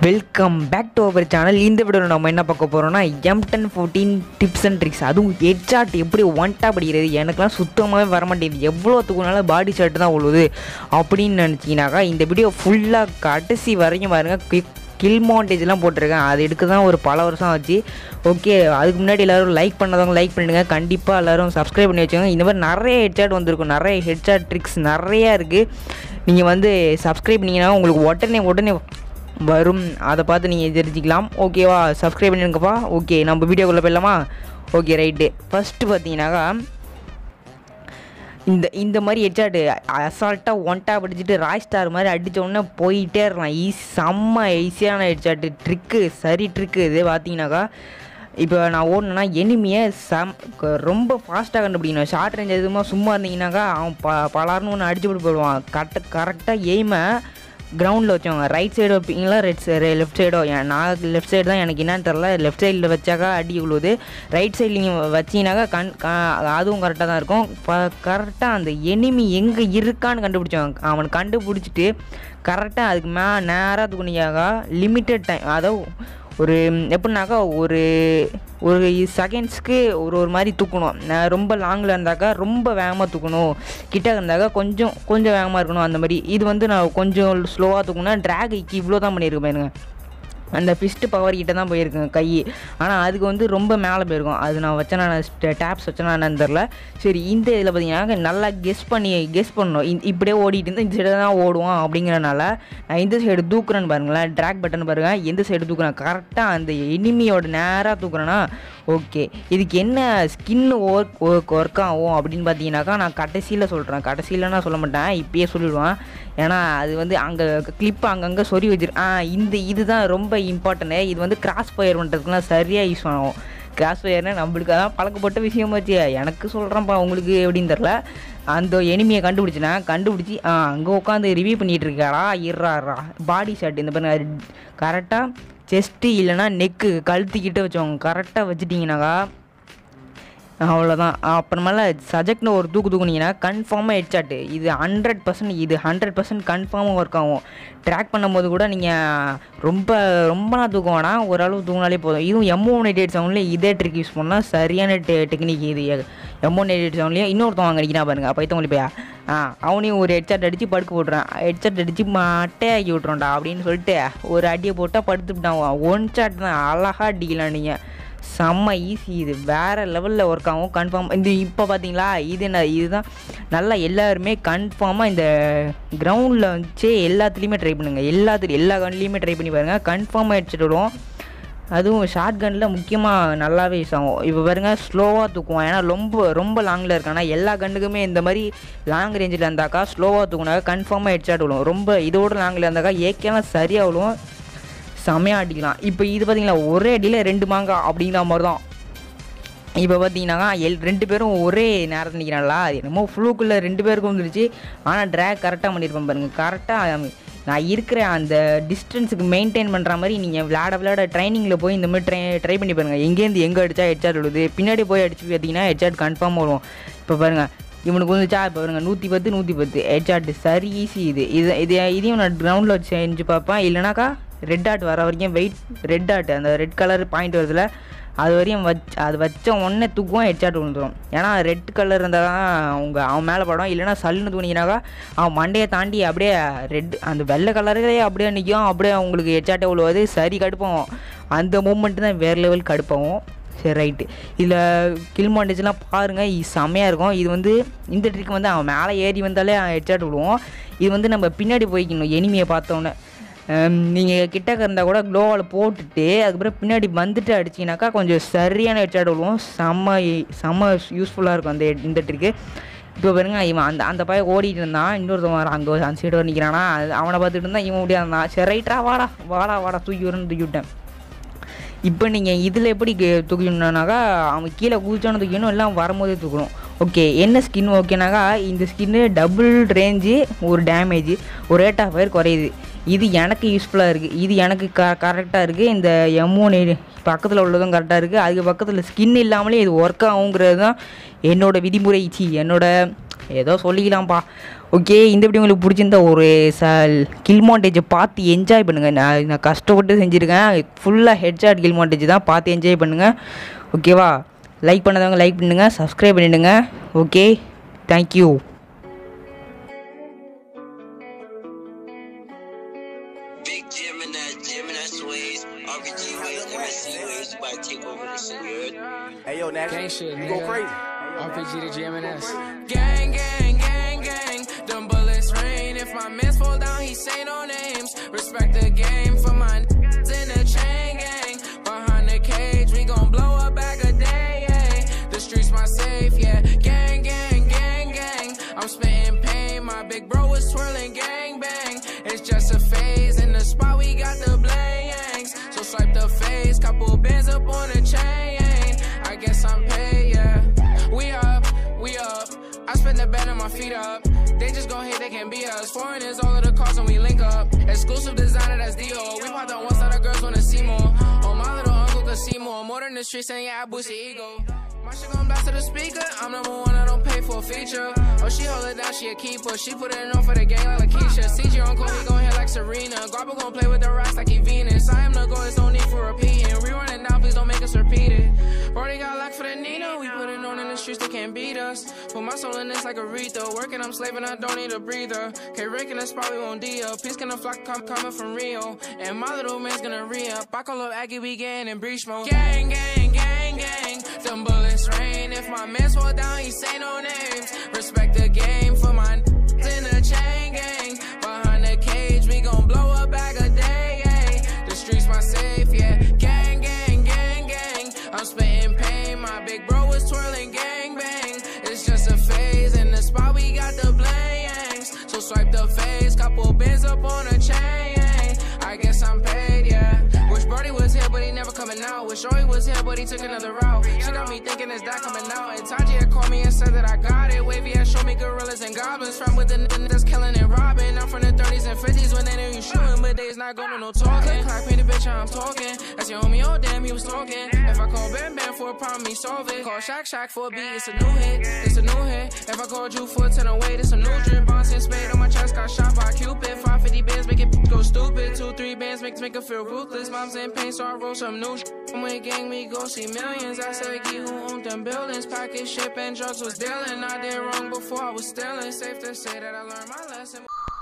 Welcome back to our channel. இந்த வீடியோவில் நம்ம என்ன பார்க்க போகிறோம்னா M1014 டிப்ஸ் அண்ட் ட்ரிக்ஸ். அதுவும் ஹெட் ஷாட் எப்படி ஒன்ட்டா படிக்கிறது. எனக்குலாம் சுத்தமாகவே வர மாட்டேங்குது. எவ்வளோ தூக்குனாலும் பாடி ஷாட் தான் உழுவுது அப்படின்னு நினச்சிங்கனாக்கா இந்த வீடியோ ஃபுல்லாக கடைசி வரைக்கும் பாருங்கள். கில் மாண்டேஜ்லாம் போட்டிருக்கேன். அது எடுக்க தான் ஒரு பல வருஷம் ஆச்சு. ஓகே, அதுக்கு முன்னாடி எல்லோரும் லைக் பண்ணதவங்க லைக் பண்ணிடுங்க. கண்டிப்பாக எல்லோரும் சப்ஸ்கிரைப் பண்ணி வச்சுக்கோங்க. இந்த மாதிரி நிறைய ஹெட் ஷாட் வந்திருக்கும், நிறைய ஹெட் ஷாட் ட்ரிக்ஸ் நிறையா இருக்குது. நீங்கள் சப்ஸ்கிரைப் பண்ணிங்கன்னா உங்களுக்கு உடனே வரும். அதை பார்த்து நீங்கள் தெரிஞ்சிக்கலாம். ஓகேவா, சப்ஸ்கிரைப் பண்ணிடுங்கப்பா. ஓகே, நம்ம வீடியோக்குள்ளே போயிடலாமா? Okay right. ஃபஸ்ட்டு பார்த்தீங்கன்னாக்கா இந்த மாதிரி ஹெட்ஷாட்டு அசால்ட்டாக ஒன்ட்டா படிச்சுட்டு ராய் ஸ்டார் மாதிரி அடித்தோடனே போயிட்டே இருக்கலாம். செம்ம ஈஸியான ஹெட்ஷாட்டு ட்ரிக்கு, சரி ட்ரிக்கு. இது பார்த்தீங்கன்னாக்கா இப்போ நான் ஓடணுன்னா எனிமியை ரொம்ப ஃபாஸ்ட்டாக கண்டுபிடிக்கணும். ஷார்ட் ரேஞ்ச் எதுவுமா சும்மா இருந்தீங்கன்னாக்கா அவன் பலார்னு ஒன்று அடிச்சு போட்டு போயிடுவான். கரெக்டாக எய்மை கிரவுண்டில் வச்சவங்க ரைட் சைடு வைப்பீங்களா லெஃப்ட் சைடோ? நான் லெஃப்ட் சைடு தான், எனக்கு என்னன்னு தெரில. லெஃப்ட் சைடில் வச்சாக்கா அடி விழுவுது. ரைட் சைடில் நீங்கள் வச்சிங்கனாக்கா அதுவும் கரெக்டாக தான் இருக்கும். கரெக்டாக அந்த எனிமி எங்கே இருக்கான்னு கண்டுபிடிச்சவங்க அவன் கண்டுபிடிச்சிட்டு கரெக்டாக அதுக்கு நேராக தூக்குனியாக்கா லிமிட்டட் டைம், அதாவது ஒரு எப்படின்னாக்கா ஒரு செகண்ட்ஸ்க்கு ஒரு மாதிரி தூக்கணும். ரொம்ப லாங்கில் இருந்தாக்கா ரொம்ப வேகமாக தூக்கணும், கிட்ட இருந்தாக்கா கொஞ்சம் வேகமாக இருக்கணும். அந்த மாதிரி இது நான் கொஞ்சம் ஸ்லோவாக தூக்கணும்னா ட்ராகைக்கு இவ்வளோ தான் பண்ணியிருக்கேன் பாருங்க. அந்த ஃபிஸ்ட்டு பவர் கிட்ட தான் போயிருக்கேன் கை. ஆனால் அதுக்கு ரொம்ப மேலே போயிருக்கும். அது நான் வச்சேன்னா டேப்ஸ் வச்சேன்னா என்னன்னு தெரில. சரி, இந்த இதில் பார்த்தீங்கன்னா நல்லா கெஸ் பண்ணணும். இப்படியே ஓடிட்டு இருந்தால் இந்த சைடு தான் ஓடுவோம் அப்படிங்கிறனால நான் இந்த சைடு தூக்குறேன்னு பாருங்களேன். ட்ராக் பட்டன் பாருங்கள், எந்த சைடு தூக்குறேன் கரெக்டாக அந்த எனிமியோட நேராக தூக்குறேன்னா ஓகே. இதுக்கு என்ன ஸ்கின்னு ஒர்க் ஆகும் அப்படின்னு பார்த்தீங்கன்னாக்கா நான் கடைசியில் சொல்கிறேன். கடைசியில் நான் சொல்ல மாட்டேன், இப்பயே சொல்லிடுவேன். ஏன்னா அது அங்கே கிளிப்பு அங்கங்கே சொறி வச்சிரு. இதுதான் ரொம்ப இம்பார்ட்டன்ட்டு. இது கிராஸ் ஃபயர் பண்ணுறதுக்குலாம் சரியாக யூஸ் ஆகும். கிராஸ் ஃபயர்னால் நம்மளுக்கு அதான் பழக்கப்பட்ட விஷயமாச்சு. எனக்கு சொல்கிறேன்ப்பா, உங்களுக்கு எப்படின்னு தெரில. அந்த எனிமியை கண்டுபிடிச்சி அங்கே உட்காந்து ரிவ்யூ பண்ணிகிட்டு இருக்காரா இறாரா பாடி ஷாட். இந்த பாருங்க, கரெக்டாக செஸ்ட்டு இல்லைனா நெக்கு கழுத்திக்கிட்ட வச்சவங்க கரெக்டாக வச்சுட்டிங்கனாக்கா அவ்வளோதான். அப்புறமேல சஜெக்ட்னு ஒரு தூக்குனீங்கன்னா கன்ஃபார்மாக ஹெட்ஷாட்டு. இது 100% கன்ஃபார்மாக ஒர்க் ஆகும். ட்ராக் பண்ணும்போது கூட நீங்கள் ரொம்பலாம் தூக்க வேணாம், ஓரளவு தூங்கினாலே போதும். இதுவும் M187 இதே ட்ரிக் யூஸ் பண்ணால் சரியான டெக்னிக். இது M187 இன்னொருத்தவங்க அடிக்கிறா பாருங்க, பைத்தவங்களி போயா அவனையும் ஒரு ஹெட்ஷாட் அடித்து படுக்க போட்டுறான். ஹெட்ஷாட் அடித்து மட்டையாக்கி விட்றோண்டா அப்படின்னு சொல்லிட்டு ஒரு அடியை போட்டால் படுத்துட்டான். ஒன் ஷாட் தான், அழகாக அடிக்கலாம் நீங்கள். செம்ம ஈஸி, இது வேறு லெவலில் ஒர்க் ஆகும் கன்ஃபார்ம். இப்போ பார்த்தீங்களா, இதுதான் நல்லா எல்லாருமே கன்ஃபார்மாக இந்த கிரவுண்டில் எல்லாத்துலேயுமே ட்ரை பண்ணுங்கள். எல்லா கன்லேயுமே ட்ரை பண்ணி பாருங்கள், கன்ஃபார்மாக ஹெட்ஷாட் விடுவோம். அதுவும் ஷார்ட் கன்னில் முக்கியமாக நல்லாவே யூஸ் ஆகும். இப்போ பாருங்கள், ஸ்லோவாக தூக்குவோம். ஏன்னா ரொம்ப லாங்கில் இருக்கானா எல்லா கன்னுக்குமே இந்த மாதிரி லாங் ரேஞ்சில் இருந்தாக்கா ஸ்லோவாக தூக்குனாக்கா கன்ஃபார்மாக ஹெட்ஷாட் விடுவோம். ரொம்ப இதோட லாங்கில் இருந்தாக்கா ஏகேலாம் சரியாக விடுவோம், செமையாக அடிக்கலாம். இப்போ இது பார்த்தீங்களா, ஒரே அடியில் 2 மாங்காய் அப்படிங்கிற மாதிரி தான். இப்போ பார்த்தீங்கன்னாக்கா 2 பேரும் ஒரே நேரத்தில் நிற்கிறாங்களா, அது என்னமோ ஃப்ளூக்குள்ளே 2 பேருக்கும் வந்துருச்சு. ஆனால் ட்ராக் கரெக்டாக பண்ணியிருப்பேன் பாருங்கள். கரெக்டாக நான் இருக்கிற அந்த டிஸ்டன்ஸுக்கு மெயின்டைன் பண்ணுற மாதிரி நீங்கள் விளையாட ட்ரைனிங்கில் போய் இந்த மாதிரி ட்ரை பண்ணி பாருங்கள். எங்கேருந்து எங்கே அடித்தா ஹெட்ஷாட் விடுது, பின்னாடி போய் அடிச்சு பார்த்தீங்கன்னா ஹெட்ஷாட் கன்ஃபார்ம் வரும். இப்போ பாருங்கள், இவனுக்கு வந்துச்சா, இப்போ பாருங்கள் 110 ஹெட்ஷாட் சரி ஈஸி. இதையும் நான் கிரவுண்டில் வச்சு செஞ்சு பார்ப்பேன். இல்லைனாக்கா ரெட் டாட் வர வரைக்கும் ரெட் டாட் அந்த ரெட் கலர் பாயிண்ட் வருதுல அது வரையும் அது வச்ச உடனே தூக்குவோம், ஹெட்ஷாட் விழுந்துடும். ஏன்னா ரெட் கலர் இருந்தால் தான் அவன் மேலே படம். இல்லைனா சல்லுன்னு தூணினாக்கா அவன் மண்டையை தாண்டி அப்படியே அந்த வெள்ளை கலரே அப்படியே நிற்கும், அப்படியே அவங்களுக்கு ஹெட்ஷாட்டே விழுவாது. சரி கடுப்பாகும். அந்த மூமெண்ட்டு தான் வேறு லெவல் கடுப்பாகும். சரி ரைட்டு. இதில் கில் மாண்டேஜ்லாம் பாருங்கள், இது செம்மையாக இருக்கும். இந்த ட்ரிக் அவன் மேலே ஏறி வந்தாலே ஹெட்ஷாட் விடுவோம். இது நம்ம பின்னாடி போய்க்கணும். எனிமியை பார்த்தோன்னே நீங்கள் கிட்டக்க இருந்தால் கூட க்ளோவால் போட்டுட்டு அதுக்கப்புறம் பின்னாடி வந்துட்டு அடிச்சிங்கனாக்கா கொஞ்சம் சரியான ஹெட்ஷாட் விடுவோம். செம்ம யூஸ்ஃபுல்லாக இருக்கும் இந்த ட்ரிக்கு. இப்போ பாருங்க, இவன் அந்த பையன் ஓடிட்டு இருந்தான். இன்னொருத்தவன் அங்கே அந்த சைடு வர நிற்கிறானா, அவனை பார்த்துட்டு இருந்தான். இவன் ஓடியா இருந்தான். சரி ரைட்டா வாடா தூக்கி விட்டேன். இப்போ நீங்கள் இதில் எப்படி தூக்கணுன்னாக்கா அவன் கீழே குதிச்சானு தூக்கணும், எல்லாம் வரும்போதே தூக்கணும். ஓகே, என்ன ஸ்கின் ஓகேனாக்கா இந்த ஸ்கின்னு டபுள் ரேஞ்சு, ஒரு டேமேஜ், ஒரு ரேட் ஆஃப் ஃபயர் குறையுது. இது எனக்கு யூஸ்ஃபுல்லாக இருக்குது. இது எனக்கு கரெக்டாக இருக்குது. இந்த M1 பக்கத்தில் உள்ளதும் கரெக்டாக இருக்குது. அதுக்கு பக்கத்தில் ஸ்கின் இல்லாமலே இது ஒர்க் ஆகுங்கிறது தான் என்னோடய விதிமுறை. என்னோட ஏதோ சொல்லிக்கலாம்ப்பா. ஓகே, இந்த வீடியோ உங்களுக்கு பிடிச்சிருந்தா ஒரு கில் மாண்டேஜை பார்த்து என்ஜாய் பண்ணுங்கள். நான் கஷ்டப்பட்டு செஞ்சுருக்கேன். ஃபுல்லாக ஹெட்ஷாட் கில் மாண்டேஜ் தான், பார்த்து என்ஜாய் பண்ணுங்கள். ஓகேவா? லைக் பண்ணாதவங்க லைக் பண்ணுங்கள், சப்ஸ்கிரைப் பண்ணிவிடுங்க. Okay, thank you. Hey yo, Nash, gang shit, you go crazy. RPG to GMNS. Gang, gang, gang, gang. Them bullets rain. If my mans fall down, he say no names. Respect the game for my in the chain gang. Behind the cage, we gon' blow a bag a day. Yeah. The streets my safe, yeah. Gang, gang, gang, gang. I'm spitting pain. My big bro was twirling gang bang. It's just a phase. In the spot, we got the blangs. So swipe the face, couple bands up on the chain. I guess I'm paid, yeah. We up. I spend the bed on my feet up. They just gon' hate, they can't be us. Foreigners, all of the cars when we link up. Exclusive designer, that's Dior. We pop the one side, the girls wanna see more. Oh, my little uncle could see more. More than the streets, and yeah, I boost the ego. My shit gon' blast to the speaker. I'm number one, I don't pay for a feature. Oh, she hold it down, she a keeper. She put it on for the gang like Lakeisha. CG uncle, he gon' hit like Serena. Garbo gon' play with the rocks like he Venus. I am the goal, there's no need for repeating. Rerun it now, please don't make us repeat it. Already got luck for the Nina. We put it on in the streets, they can't beat us. Put my soul in this like Aretha. Working, I'm slaving, I don't need a breather. Okay, Rick in the spot, we won't D up. Peace gonna flock, coming from Rio. And my little man's gonna re-up. I call up Aggie, we getting in breach mode. Gang, gang, gang, gang. Them bullets rain. If my mans fall down, he say no names. Respect the game for my in the chain gang. Behind the cage, we gon' blow a bag a day. Yeah. The streets my safe, yeah. Gang, gang, gang, gang. I'm spitting pain. My big bro was twirling gang bang. It's just a phase. In the spot, we got the blangs. So swipe the face, couple bands up on a chain. I guess I'm paid, yeah. Wish Brody was here, but he never coming out. Wish Joey was here, but he took another route. She got me thinking, is that coming out? And Taji had called me and said that I got it. Wavy had showed me gorillas and goblins. From with the that's killing and robbing. I'm from the 30s and 50s when they knew you shooting, but they's not going to no talking. Clock me the bitch, I'm talking. That's your homie, oh damn, he was talking. If I call Bam Bam for a problem, he solve it. Call Shaq for a beat, it's a new hit. It's a new hit. If I called you for a 10 away, it's a new drip. Bouncing spade on my chest, got shot by Cupid. 550 bands make it go stupid. 2-3 bands make it feel ruthless. Mom's in pain, so I roll some new shit. I'm with gang, we go see millions. I said, Gee, who owned them buildings? Package ship and drugs was dealing. I did wrong before I was stealing. Safe to say that I learned my lesson.